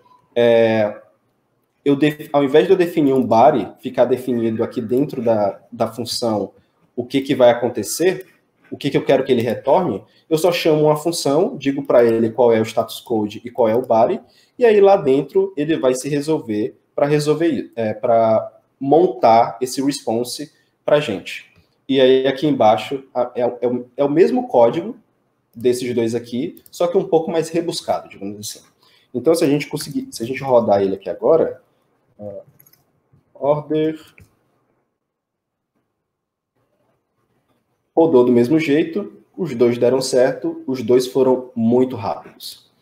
ao invés de eu definir um body, ficar definido aqui dentro da função o que vai acontecer, o que eu quero que ele retorne, eu só chamo uma função, digo para ele qual é o status code e qual é o body, e aí lá dentro ele vai se resolver para montar esse response para a gente. E aí aqui embaixo é o mesmo código desses dois aqui, só que um pouco mais rebuscado, digamos assim. Então, se a gente rodar ele aqui agora, order, rodou do mesmo jeito, os dois deram certo, os dois foram muito rápidos.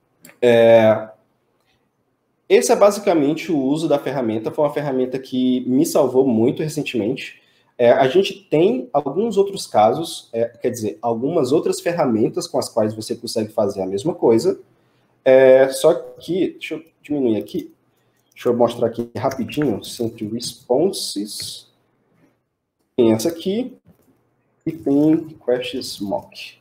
Esse é basicamente o uso da ferramenta, foi uma ferramenta que me salvou muito recentemente. A gente tem alguns outros casos, quer dizer, algumas outras ferramentas com as quais você consegue fazer a mesma coisa, só que, deixa eu diminuir aqui, deixa eu mostrar aqui rapidinho, Sentry Responses, tem essa aqui, e tem Requests Mock.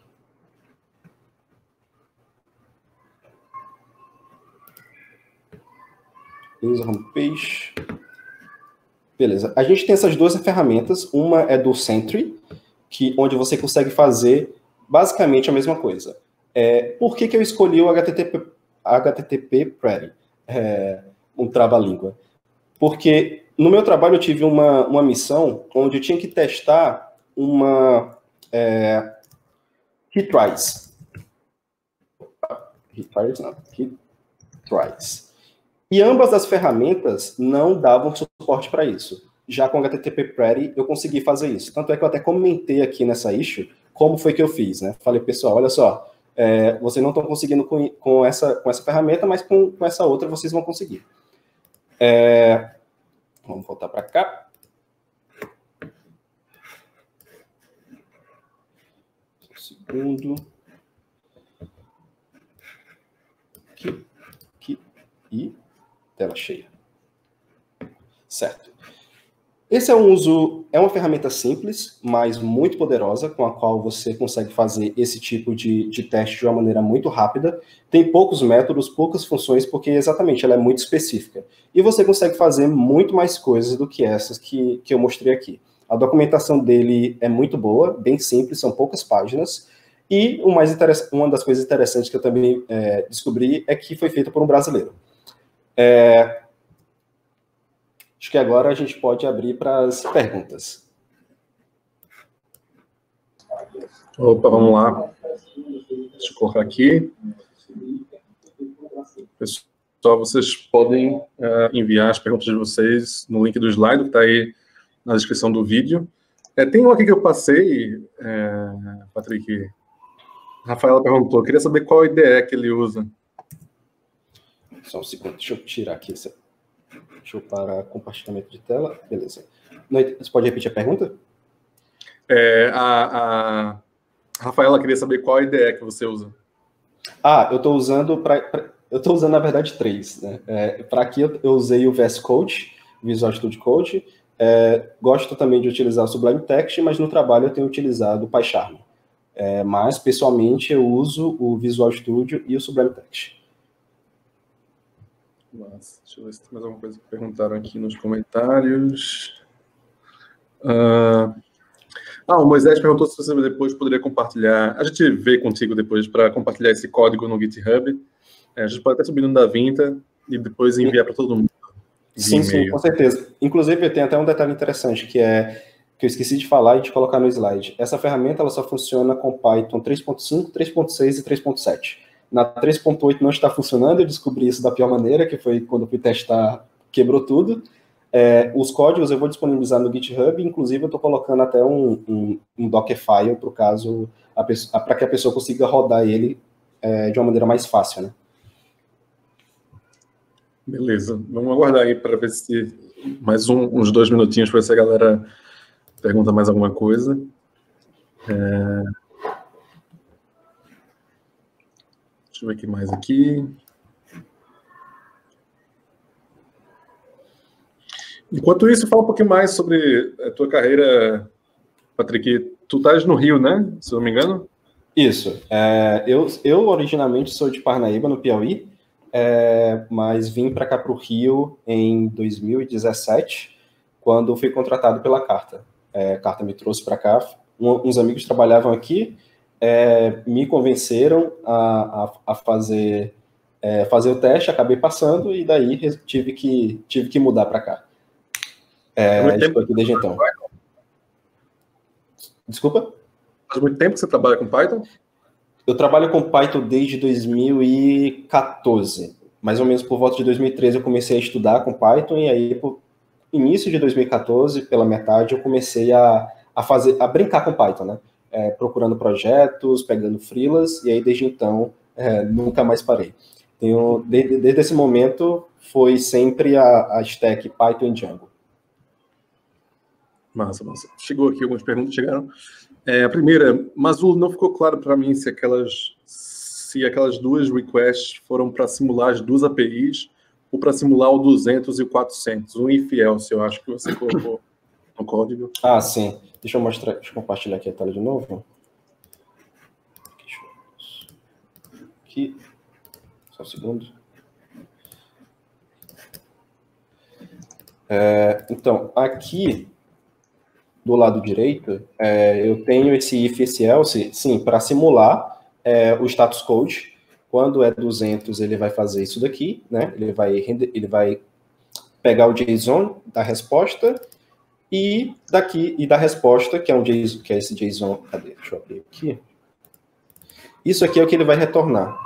User Homepage. Beleza. A gente tem essas duas ferramentas. Uma é do Sentry, onde você consegue fazer basicamente a mesma coisa. Por que eu escolhi o HTTP Pretty? Um trava-língua. Porque no meu trabalho eu tive uma missão onde eu tinha que testar uma retries. Retries. E ambas as ferramentas não davam suporte para isso. Já com o HTTP Pretty eu consegui fazer isso. Tanto é que eu até comentei aqui nessa issue como foi que eu fiz, né? Falei, pessoal, olha só, vocês não estão conseguindo com essa ferramenta, mas com essa outra vocês vão conseguir. Vamos voltar para cá. Um segundo. Aqui e tela cheia. Certo. Esse é uma ferramenta simples, mas muito poderosa, com a qual você consegue fazer esse tipo de teste de uma maneira muito rápida. Tem poucos métodos, poucas funções, porque exatamente ela é muito específica. E você consegue fazer muito mais coisas do que essas que eu mostrei aqui. A documentação dele é muito boa, bem simples, são poucas páginas. E uma das coisas interessantes que eu também descobri é que foi feita por um brasileiro. Acho que agora a gente pode abrir para as perguntas. Opa, vamos lá. Deixa eu colocar aqui. Pessoal, vocês podem enviar as perguntas de vocês no link do slide, que está aí na descrição do vídeo. Tem um aqui que eu passei, Patrick. A Rafaela perguntou, queria saber qual IDE que ele usa. Só um segundo, deixa eu tirar aqui essa... Deixa eu parar compartilhamento de tela. Beleza. Você pode repetir a pergunta? A Rafaela queria saber qual IDE que você usa. Eu estou usando, na verdade, 3. Né? Para aqui eu usei o VS Code, Visual Studio Code. Gosto também de utilizar o Sublime Text, mas no trabalho eu tenho utilizado o PyCharm. Mas, pessoalmente, eu uso o Visual Studio e o Sublime Text. Mas, deixa eu ver se tem mais alguma coisa que perguntaram aqui nos comentários. O Moisés perguntou se você depois poderia compartilhar. A gente vê contigo depois para compartilhar esse código no GitHub. A gente pode até subir no DaVinta e depois enviar para todo mundo. Sim, com certeza. Inclusive, tem até um detalhe interessante que eu esqueci de falar e de colocar no slide. Essa ferramenta ela só funciona com Python 3.5, 3.6 e 3.7. Na 3.8 não está funcionando, eu descobri isso da pior maneira, que foi quando eu fui testar, quebrou tudo. Os códigos eu vou disponibilizar no GitHub, inclusive eu estou colocando até um Dockerfile para o caso, para que a pessoa consiga rodar ele de uma maneira mais fácil, né? Beleza, vamos aguardar aí para ver se mais uns 2 minutinhos para ver se a galera pergunta mais alguma coisa. Deixa eu ver o que mais aqui. Enquanto isso, fala um pouquinho mais sobre a tua carreira Patrick, tu estás no Rio, né? Se eu não me engano. Isso. Eu originalmente sou de Parnaíba, no Piauí, mas vim para cá para o Rio em 2017, quando fui contratado pela Carta. A Carta me trouxe para cá, uns amigos trabalhavam aqui, me convenceram a fazer o teste, acabei passando, e daí tive que mudar para cá. Estou aqui desde então. Desculpa? Faz muito tempo que você trabalha com Python? Eu trabalho com Python desde 2014. Mais ou menos por volta de 2013 eu comecei a estudar com Python, e aí, por início de 2014, pela metade, eu comecei a brincar com Python, né? Procurando projetos, pegando freelas, e aí desde então nunca mais parei. Desde esse momento foi sempre a stack Python e Django. Massa. Chegou aqui, algumas perguntas chegaram. A primeira, Mazul, não ficou claro para mim se aquelas duas requests foram para simular as duas APIs ou para simular o 200 e o 400, um if else, eu acho que você colocou no código. Ah, sim. Deixa eu compartilhar aqui a tela de novo. Aqui. Só um segundo. Então, aqui do lado direito, eu tenho esse if, esse else, sim, para simular o status code. Quando é 200, ele vai fazer isso daqui, né? Ele vai pegar o JSON da resposta e da resposta, que é esse JSON. Cadê? Deixa eu abrir aqui. Isso aqui é o que ele vai retornar.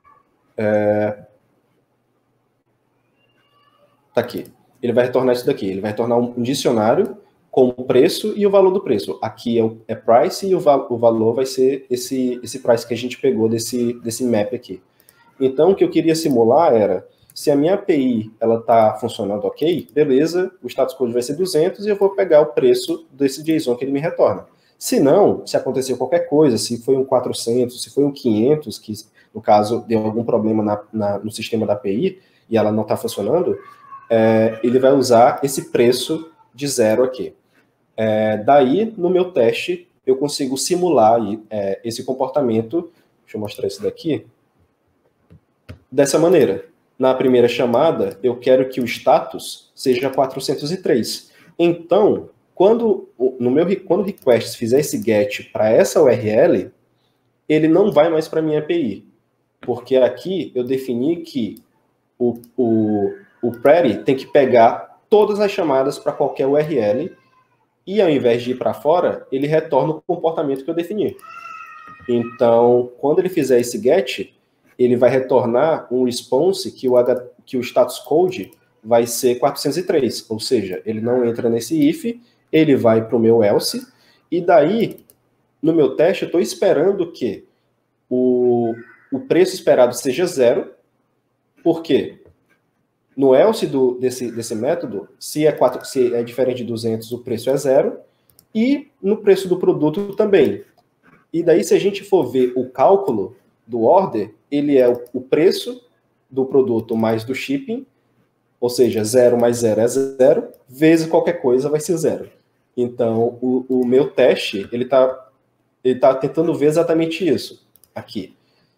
Tá aqui. Ele vai retornar isso daqui. Ele vai retornar um dicionário com o preço e o valor do preço. Aqui é price e o valor vai ser esse price que a gente pegou desse map aqui. Então, o que eu queria simular era, se a minha API está funcionando ok, beleza, o status code vai ser 200 e eu vou pegar o preço desse JSON que ele me retorna. Se não, se acontecer qualquer coisa, se foi um 400, se foi um 500, que no caso deu algum problema no sistema da API e ela não está funcionando, ele vai usar esse preço de 0 aqui. Daí, no meu teste, eu consigo simular esse comportamento. Deixa eu mostrar isso daqui. Dessa maneira. Na primeira chamada, eu quero que o status seja 403. Então, quando o request fizer esse get para essa URL, ele não vai mais para a minha API. Porque aqui eu defini que o Pretty tem que pegar todas as chamadas para qualquer URL e, ao invés de ir para fora, ele retorna o comportamento que eu defini. Então, quando ele fizer esse get, ele vai retornar um response que o status code vai ser 403, ou seja, ele não entra nesse if, ele vai para o meu else, e daí, no meu teste, eu estou esperando que o preço esperado seja 0, porque no else desse método, se é diferente de 200, o preço é 0, e no preço do produto também. E daí, se a gente for ver o cálculo do order, ele é o preço do produto mais do shipping, ou seja, 0 mais 0 é 0, vezes qualquer coisa vai ser 0. Então, o meu teste, ele tá tentando ver exatamente isso aqui.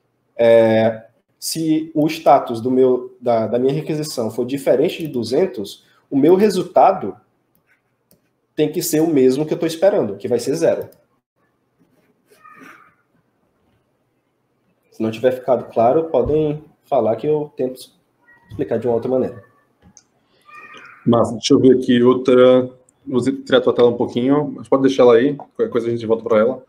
Se o status da minha requisição for diferente de 200, o meu resultado tem que ser o mesmo que eu estou esperando, que vai ser 0. Se não tiver ficado claro, podem falar que eu tento explicar de uma outra maneira. Massa, deixa eu ver aqui outra. Vou tirar a tua tela um pouquinho, mas pode deixar ela aí, qualquer coisa a gente volta para ela.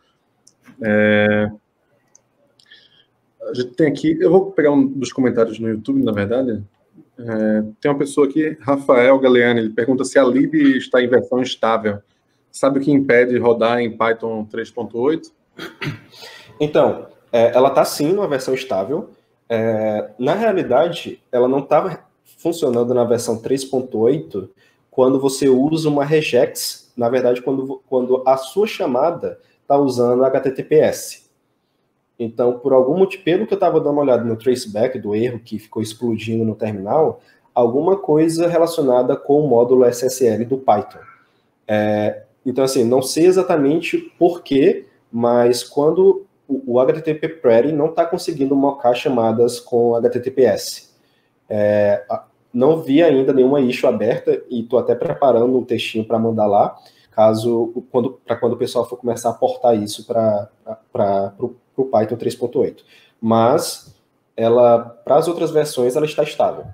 A gente tem aqui, eu vou pegar um dos comentários no YouTube, na verdade. Tem uma pessoa aqui, Rafael Galeani, ele pergunta se a lib está em versão estável. Sabe o que impede rodar em Python 3.8? Então, ela está sim numa versão estável. Na realidade, ela não estava funcionando na versão 3.8 quando você usa uma regex, na verdade, quando a sua chamada está usando HTTPS. Então, por algum motivo, pelo que eu estava dando uma olhada no traceback do erro que ficou explodindo no terminal, alguma coisa relacionada com o módulo SSL do Python. Então, assim, não sei exatamente por quê, mas quando o HTTP Pretty não está conseguindo mocar chamadas com HTTPS. Não vi ainda nenhuma issue aberta e estou até preparando um textinho para mandar lá, quando o pessoal for começar a portar isso para o Python 3.8. Mas para as outras versões, ela está estável.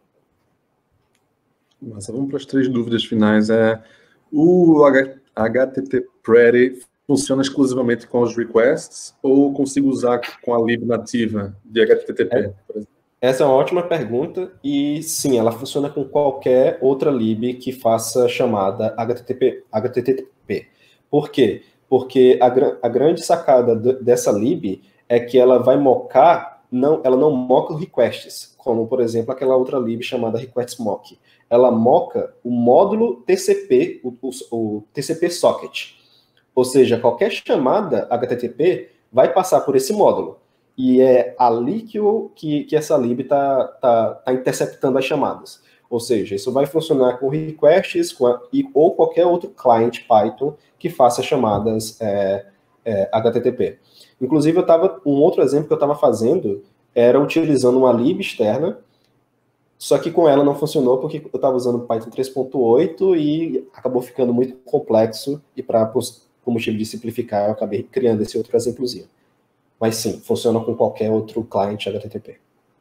Mas vamos para as 3 dúvidas finais. O HTTP Pretty funciona exclusivamente com os requests ou consigo usar com a lib nativa de HTTP, por exemplo? Essa é uma ótima pergunta e sim, ela funciona com qualquer outra lib que faça chamada HTTP. Por quê? Porque a grande sacada dessa lib é que ela vai mocar, ela não moca requests, como por exemplo aquela outra lib chamada requestMock. Ela moca o módulo TCP, o TCP socket. Ou seja, qualquer chamada HTTP vai passar por esse módulo. E é ali que essa lib tá interceptando as chamadas. Ou seja, isso vai funcionar com requests ou qualquer outro client Python que faça chamadas HTTP. Inclusive, um outro exemplo que eu estava fazendo era utilizando uma lib externa, só que com ela não funcionou porque eu estava usando Python 3.8 e acabou ficando muito complexo e por motivo de simplificar, eu acabei criando esse outro exemplozinho. Mas sim, funciona com qualquer outro client HTTP.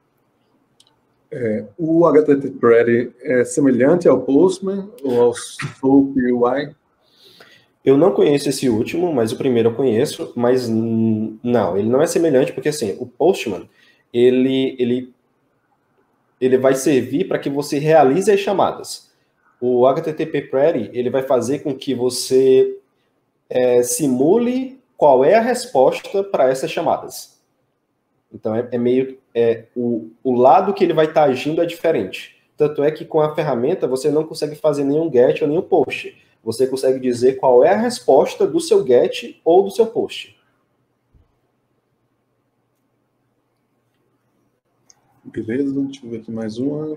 O HTTP Pretty é semelhante ao Postman ou ao SOAP UI? Eu não conheço esse último, mas o primeiro eu conheço, mas não, ele não é semelhante porque assim, o Postman, ele vai servir para que você realize as chamadas. O HTTP Pretty, ele vai fazer com que você simule qual é a resposta para essas chamadas. Então, o lado que ele vai estar agindo é diferente. Tanto é que com a ferramenta você não consegue fazer nenhum get ou nenhum post. Você consegue dizer qual é a resposta do seu get ou do seu post. Beleza, deixa eu ver aqui mais uma.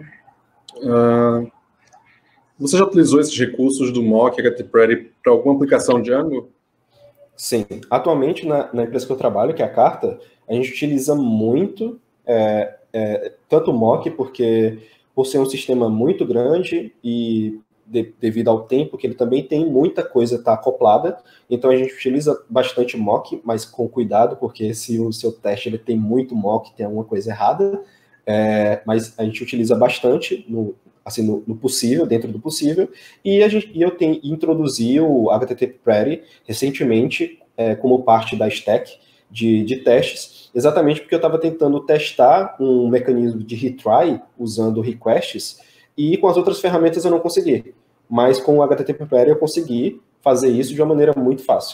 Você já utilizou esses recursos do mock HTTP Pretty para alguma aplicação de Django? Sim. Atualmente, na empresa que eu trabalho, que é a Carta, a gente utiliza muito tanto o mock, porque por ser um sistema muito grande e devido ao tempo que ele também tem, muita coisa está acoplada, então a gente utiliza bastante mock, mas com cuidado, porque se o seu teste ele tem muito mock, tem alguma coisa errada, mas a gente utiliza bastante no possível, dentro do possível, e eu introduzi o HTTP Pretty recentemente como parte da stack de testes, exatamente porque eu estava tentando testar um mecanismo de retry usando requests, e com as outras ferramentas eu não consegui. Mas com o HTTP Pretty eu consegui fazer isso de uma maneira muito fácil.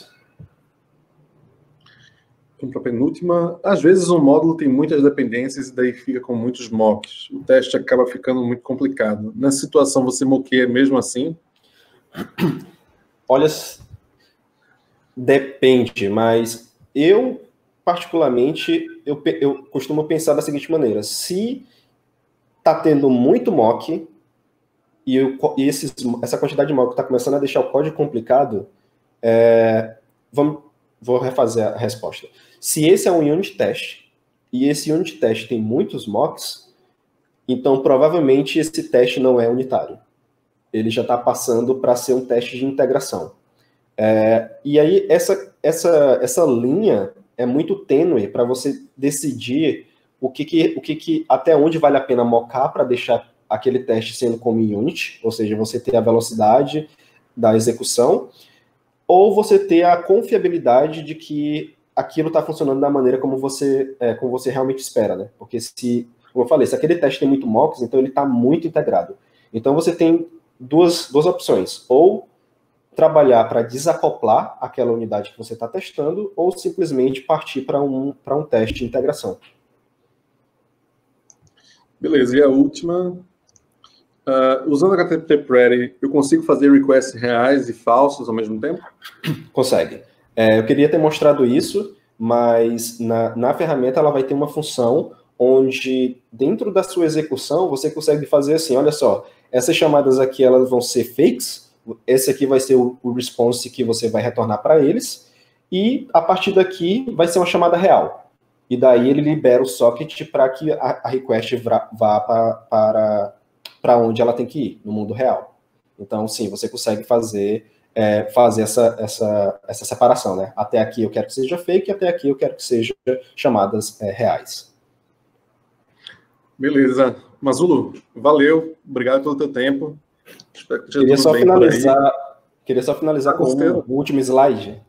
Vamos para a penúltima. Às vezes um módulo tem muitas dependências e daí fica com muitos mocks. O teste acaba ficando muito complicado. Nessa situação você mockeia mesmo assim? Olha, depende, mas eu, particularmente, eu costumo pensar da seguinte maneira. Se está tendo muito mock e essa quantidade de mock está começando a deixar o código complicado, vou refazer a resposta. Se esse é um unit test e esse unit test tem muitos mocks, então provavelmente esse teste não é unitário. Ele já está passando para ser um teste de integração. E aí essa linha é muito tênue para você decidir até onde vale a pena mocar para deixar aquele teste sendo como unit, ou seja, você ter a velocidade da execução, ou você ter a confiabilidade de que aquilo está funcionando da maneira como você realmente espera, né? Porque como eu falei, se aquele teste tem muito mocks, então ele está muito integrado. Então você tem duas opções, ou trabalhar para desacoplar aquela unidade que você está testando, ou simplesmente partir para um teste de integração. Beleza, e a última... usando a HTTP Pretty, eu consigo fazer requests reais e falsos ao mesmo tempo? Consegue. Eu queria ter mostrado isso, mas na ferramenta ela vai ter uma função onde, dentro da sua execução, você consegue fazer assim, olha só, essas chamadas aqui elas vão ser fakes, esse aqui vai ser o response que você vai retornar para eles, e a partir daqui vai ser uma chamada real. E daí ele libera o socket para que a request vá para onde ela tem que ir, no mundo real. Então, sim, você consegue fazer essa separação, né? Até aqui eu quero que seja fake, até aqui eu quero que seja chamadas reais. Beleza. Mazulo, valeu. Obrigado pelo teu tempo. Espero que Queria só finalizar com o último slide.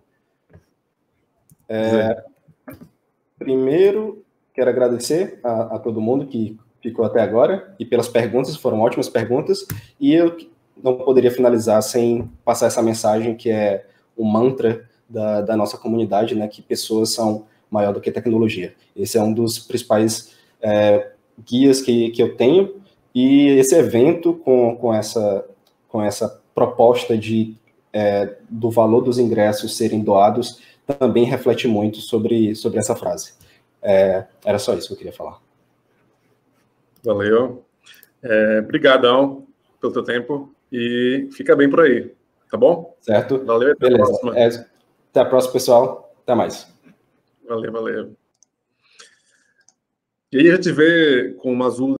Primeiro, quero agradecer a todo mundo que ficou até agora e pelas perguntas, foram ótimas perguntas, e eu não poderia finalizar sem passar essa mensagem que é o mantra da nossa comunidade, né, que pessoas são maior do que tecnologia. Esse é um dos principais guias que eu tenho, e esse evento com essa proposta do valor dos ingressos serem doados também reflete muito sobre essa frase. Era só isso que eu queria falar. Valeu. Obrigadão pelo teu tempo e fica bem por aí, tá bom? Certo. Valeu, até a próxima. Até a próxima, pessoal. Até mais. Valeu. E aí a gente vê com o Mazulo